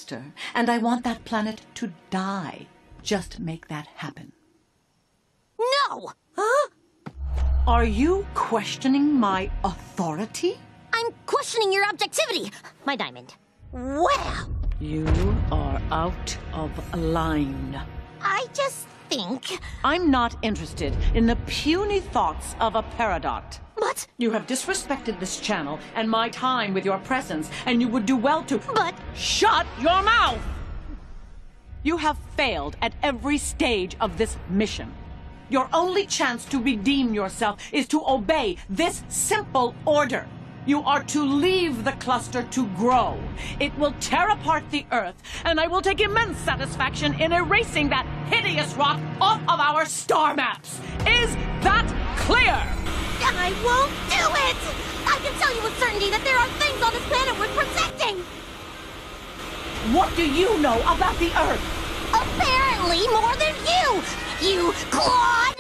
cluster, and I want that planet to die. Just make that happen. No! Huh? Are you questioning my authority? I'm questioning your objectivity, my diamond. Well, You are out of line. I just think... I'm not interested in the puny thoughts of a Peridot. But... You have disrespected this channel and my time with your presence, and you would do well to... But... Shut your mouth! You have failed at every stage of this mission. Your only chance to redeem yourself is to obey this simple order. You are to leave the cluster to grow. It will tear apart the Earth, and I will take immense satisfaction in erasing that hideous rock off of our star maps. Is that clear? I won't do it! I can tell you with certainty that there are things on this planet worth protecting! What do you know about the Earth? Apparently more than you! You Claude!